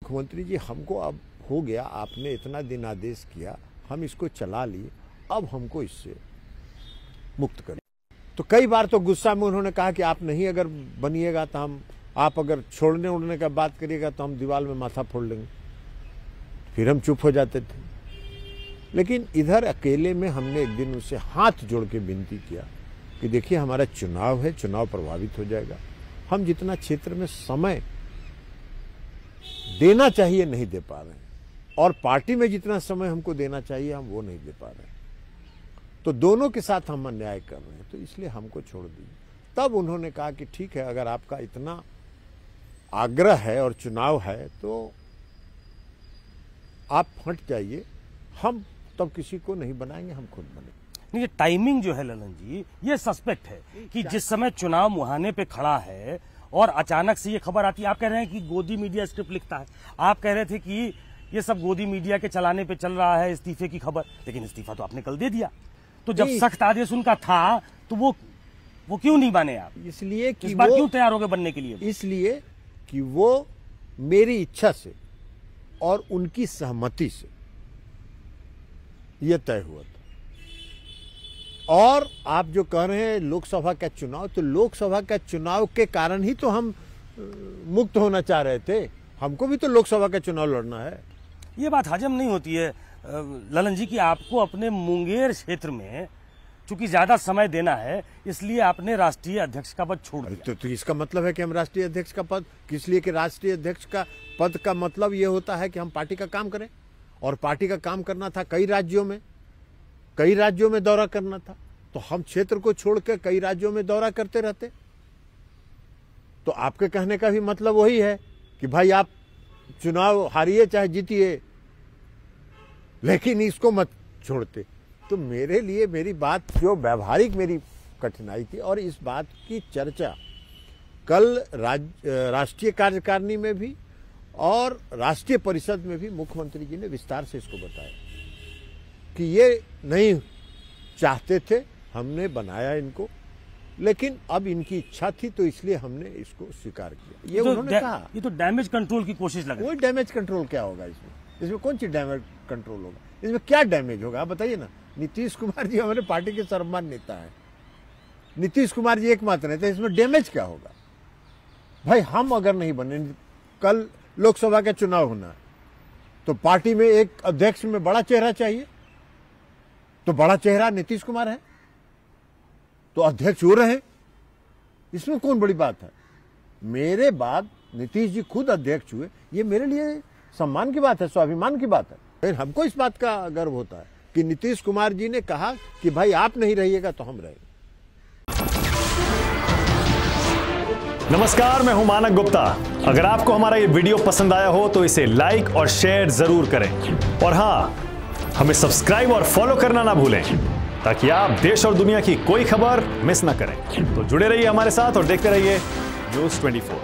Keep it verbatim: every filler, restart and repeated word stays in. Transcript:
मुख्यमंत्री जी हमको अब हो गया, आपने इतना दिन आदेश किया, हम इसको चला लिए, अब हमको इससे मुक्त करिए। तो कई बार तो गुस्सा में उन्होंने कहा कि आप नहीं अगर बनिएगा तो हम, आप अगर छोड़ने उड़ने का बात करिएगा तो हम दीवार में माथा फोड़ लेंगे। फिर हम चुप हो जाते थे। लेकिन इधर अकेले में हमने एक दिन उससे हाथ जोड़ के विनती किया कि देखिए हमारा चुनाव है, चुनाव प्रभावित हो जाएगा, हम जितना क्षेत्र में समय देना चाहिए नहीं दे पा रहे हैं, और पार्टी में जितना समय हमको देना चाहिए हम वो नहीं दे पा रहे हैं, तो दोनों के साथ हम अन्याय कर रहे हैं, तो इसलिए हमको छोड़ दीजिए। तब उन्होंने कहा कि ठीक है, अगर आपका इतना आग्रह है और चुनाव है तो आप हट जाइए, हम तब किसी को नहीं बनाएंगे, हम खुद बनेंगे। नहीं, ये टाइमिंग जो है ललन जी, ये सस्पेक्ट है कि जिस समय चुनाव मुहाने पे खड़ा है और अचानक से ये खबर आती है। आप कह रहे हैं कि गोदी मीडिया स्क्रिप्ट लिखता है, आप कह रहे थे कि ये सब गोदी मीडिया के चलाने पे चल रहा है इस्तीफे की खबर, लेकिन इस्तीफा तो आपने कल दे दिया। तो जब सख्त आदेश उनका था तो वो वो क्यों नहीं माने आप? इसलिए कि इस बार वो क्यों तैयार हो गए बनने के लिए? इसलिए कि वो मेरी इच्छा से और उनकी सहमति से यह तय हुआ था। और आप जो कह रहे हैं लोकसभा का चुनाव, तो लोकसभा का चुनाव के कारण ही तो हम मुक्त होना चाह रहे थे, हमको भी तो लोकसभा का चुनाव लड़ना है। ये बात हजम नहीं होती है ललन जी कि आपको अपने मुंगेर क्षेत्र में चूंकि ज्यादा समय देना है, इसलिए आपने राष्ट्रीय अध्यक्ष का पद छोड़ दिया। तो, तो इसका मतलब है कि हम राष्ट्रीय अध्यक्ष का पद किस लिए? कि राष्ट्रीय अध्यक्ष का पद का मतलब ये होता है कि हम पार्टी का काम करें, और पार्टी का काम करना था कई राज्यों में, कई राज्यों में दौरा करना था, तो हम क्षेत्र को छोड़कर कई राज्यों में दौरा करते रहते। तो आपके कहने का भी मतलब वही है कि भाई आप चुनाव हारिए चाहे जीतिए, लेकिन इसको मत छोड़ते। तो मेरे लिए मेरी बात जो व्यवहारिक मेरी कठिनाई थी, और इस बात की चर्चा कल राज, राष्ट्रीय कार्यकारिणी में भी और राष्ट्रीय परिषद में भी मुख्यमंत्री जी ने विस्तार से इसको बताया कि ये नहीं चाहते थे, हमने बनाया इनको, लेकिन अब इनकी इच्छा थी तो इसलिए हमने इसको स्वीकार किया। ये तो उन्होंने कहा। ये तो डैमेज कंट्रोल की कोशिश लग रही है। कोई डैमेज कंट्रोल क्या होगा इसमें? इसमें कौन सी डैमेज कंट्रोल होगा? इसमें क्या डैमेज होगा आप बताइए ना। नीतीश कुमार जी हमारे पार्टी के सर्वमान्य नेता है, नीतीश कुमार जी एकमात्र नेता, इसमें डैमेज क्या होगा? भाई हम अगर नहीं बने, कल लोकसभा का चुनाव होना है, तो पार्टी में एक अध्यक्ष में बड़ा चेहरा चाहिए, तो बड़ा चेहरा नीतीश कुमार है, तो अध्यक्ष हो रहे हैं, इसमें कौन बड़ी बात है? मेरे बाद नीतीश जी खुद अध्यक्ष हुए, ये मेरे लिए सम्मान की बात है, स्वाभिमान की बात है। फिर हमको इस बात का गर्व होता है कि नीतीश कुमार जी ने कहा कि भाई आप नहीं रहिएगा तो हम रहेंगे। नमस्कार, मैं हूं मानक गुप्ता। अगर आपको हमारा ये वीडियो पसंद आया हो तो इसे लाइक और शेयर जरूर करें, और हां, हमें सब्सक्राइब और फॉलो करना ना भूलें ताकि आप देश और दुनिया की कोई खबर मिस ना करें। तो जुड़े रहिए हमारे साथ और देखते रहिए न्यूज़ चौबीस।